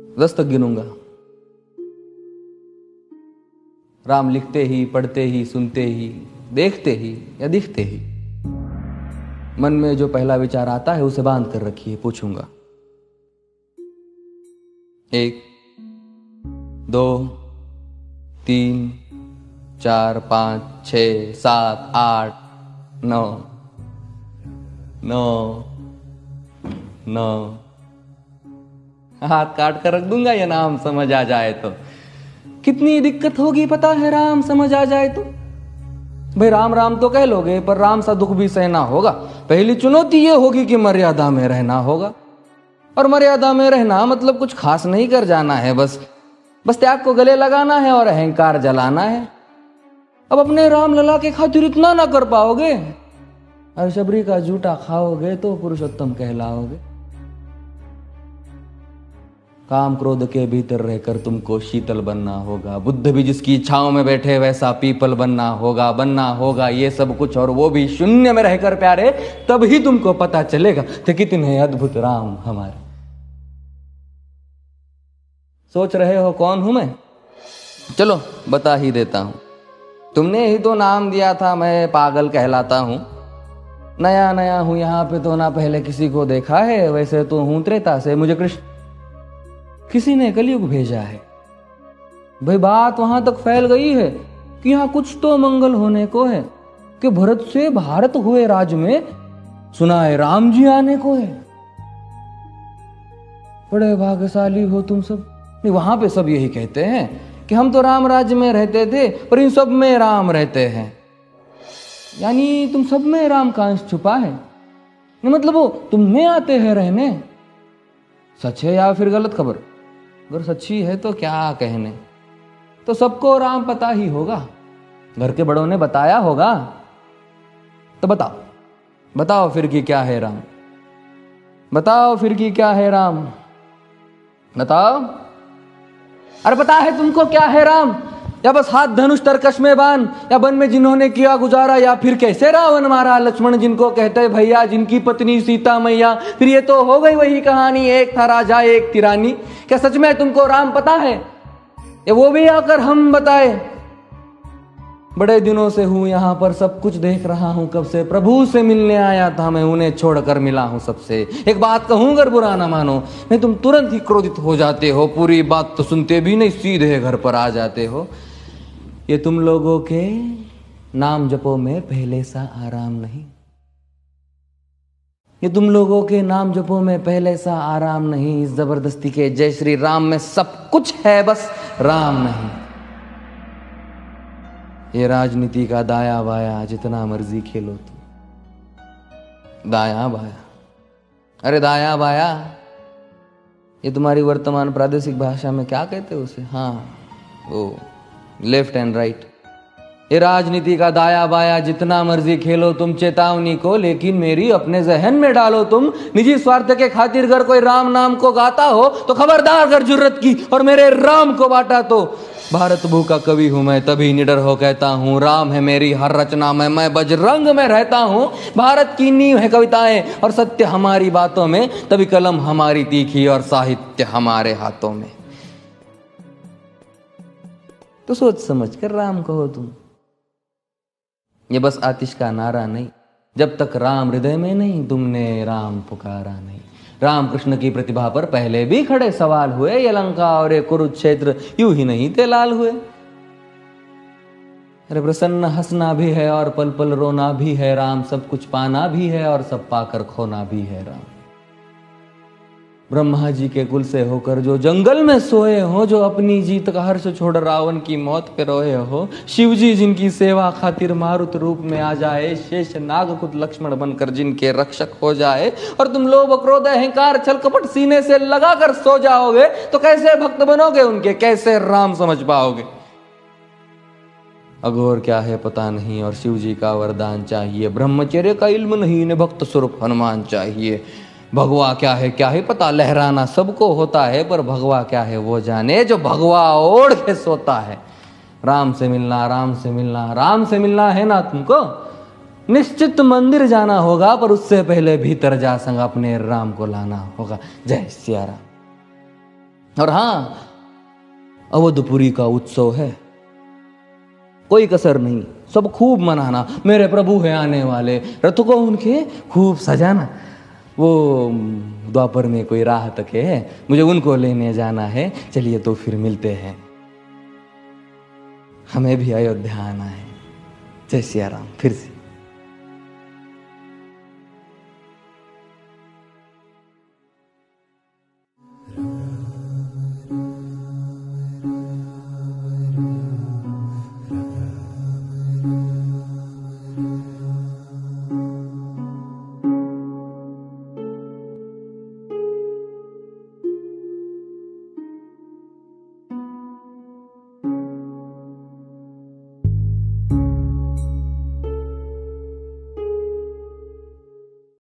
10 तक गिनूंगा। राम लिखते ही, पढ़ते ही, सुनते ही, देखते ही या दिखते ही मन में जो पहला विचार आता है उसे बांध कर रखिए। पूछूंगा 1 2 3 4 5 6 7 8 9 9 9। हाथ काट कर रख दूंगा ये नाम समझ आ जाए तो। कितनी दिक्कत होगी पता है राम समझ आ जाए तो। भाई राम राम तो कह लोगे पर राम सा दुख भी सहना होगा। पहली चुनौती ये होगी कि मर्यादा में रहना होगा। और मर्यादा में रहना मतलब कुछ खास नहीं कर जाना है, बस त्याग को गले लगाना है और अहंकार जलाना है। अब अपने राम लला के खातिर इतना ना कर पाओगे और शबरी का जूठा खाओगे तो पुरुषोत्तम कहलाओगे। काम क्रोध के भीतर रहकर तुमको शीतल बनना होगा। बुद्ध भी जिसकी इच्छाओं में बैठे वैसा पीपल बनना होगा ये सब कुछ, और वो भी शून्य में रहकर प्यारे। तभी तुमको पता चलेगा कि कितने अद्भुत राम हमारे। सोच रहे हो कौन हूं मैं? चलो बता ही देता हूं। तुमने ही तो नाम दिया था मैं पागल कहलाता हूं। नया नया हूं यहाँ पे तो ना पहले किसी को देखा है। वैसे तो हूं त्रेता से, मुझे कृष्ण किसी ने कलयुग भेजा है। भाई बात वहां तक फैल गई है कि यहाँ कुछ तो मंगल होने को है कि भरत से भारत हुए राज में सुना है राम जी आने को है। बड़े भाग्यशाली हो तुम सब। नहीं, वहां पे सब यही कहते हैं कि हम तो राम राज्य में रहते थे पर इन सब में राम रहते हैं। यानी तुम सब में राम का अंश छुपा है। नहीं मतलब वो तुम में आते हैं रहने। सच है या फिर गलत खबर? अगर सच्ची है तो क्या कहने। तो सबको राम पता ही होगा, घर के बड़ों ने बताया होगा। तो बताओ फिर कि क्या है राम। बताओ फिर कि क्या है राम। बताओ। अरे पता है तुमको क्या है राम? या बस हाथ धनुष तरकश में बांध, या वन में जिन्होंने किया गुजारा, या फिर कैसे रावण मारा लक्ष्मण जिनको कहते भैया, जिनकी पत्नी सीता मैया। फिर ये तो हो गई वही कहानी, एक था राजा एक थी रानी। क्या सच में तुमको राम पता है या वो भी आकर हम बताए? बड़े दिनों से हूं यहां पर, सब कुछ देख रहा हूं कब से। प्रभु से मिलने आया था मैं, उन्हें छोड़कर मिला हूं सबसे। एक बात कहूं अगर बुरा ना मानो, नहीं तुम तुरंत ही क्रोधित हो जाते हो। पूरी बात तो सुनते भी नहीं, सीधे घर पर आ जाते हो। ये तुम लोगों के नाम जपो में पहले सा आराम नहीं। ये तुम लोगों के नाम जपो में पहले सा आराम नहीं। इस जबरदस्ती के जय श्री राम में सब कुछ है, बस राम नहीं। ये राजनीति का दाया बाया जितना मर्जी खेलो तुम। दाया बाया, अरे दाया बाया ये तुम्हारी वर्तमान प्रादेशिक भाषा में क्या कहते हो उसे? हाँ वो लेफ्ट एंड राइट। ये राजनीति का दाया बाया जितना मर्जी खेलो तुम चेतावनी को, लेकिन मेरी अपने जहन में डालो तुम। निजी स्वार्थ के खातिर अगर कोई राम नाम को गाता हो तो खबरदार अगर जुर्रत की और मेरे राम को बांटा तो। भारत भू का कवि हूं मैं, तभी निडर हो कहता हूं राम है मेरी हर रचना में। मैं बजरंग में रहता हूं, भारत की नींव है कविताएं और सत्य हमारी बातों में। तभी कलम हमारी तीखी और साहित्य हमारे हाथों में। तो सोच समझ कर राम कहो तुम। ये बस आतिश का नारा नहीं, जब तक राम हृदय में नहीं तुमने राम पुकारा नहीं। राम कृष्ण की प्रतिभा पर पहले भी खड़े सवाल हुए। ये लंका और ये कुरुक्षेत्र यूं ही नहीं थे लाल हुए। अरे प्रसन्न हंसना भी है और पल पल रोना भी है राम। सब कुछ पाना भी है और सब पाकर खोना भी है राम। ब्रह्मा जी के कुल से होकर जो जंगल में सोए हो, जो अपनी जीत का हर्ष छोड़ रावण की मौत पे रोए हो। शिव जी जिनकी सेवा खातिर मारुत रूप में आ जाए। शेष नाग खुद लक्ष्मण बनकर जिनके रक्षक हो जाए। और तुम लोभ क्रोध अहंकार छल कपट सीने से लगा कर सो जाओगे तो कैसे भक्त बनोगे उनके, कैसे राम समझ पाओगे? अघोर क्या है पता नहीं और शिव जी का वरदान चाहिए। ब्रह्मचर्य का इल्म नहीं, इन्हें भक्त स्वरूप हनुमान चाहिए। भगवा क्या है पता, लहराना सबको होता है पर भगवा क्या है वो जाने जो भगवा ओढ़ के सोता है। राम से मिलना, राम से मिलना, राम से मिलना है ना तुमको। निश्चित मंदिर जाना होगा पर उससे पहले भीतर जा संग अपने राम को लाना होगा। जय सिया राम। और हाँ, अवधपुरी का उत्सव है, कोई कसर नहीं, सब खूब मनाना। मेरे प्रभु है आने वाले, रथ को उनके खूब सजाना। वो द्वापर में कोई राह तके है, मुझे उनको लेने जाना है। चलिए तो फिर मिलते हैं, हमें भी अयोध्या आना है। जय सिया राम। फिर से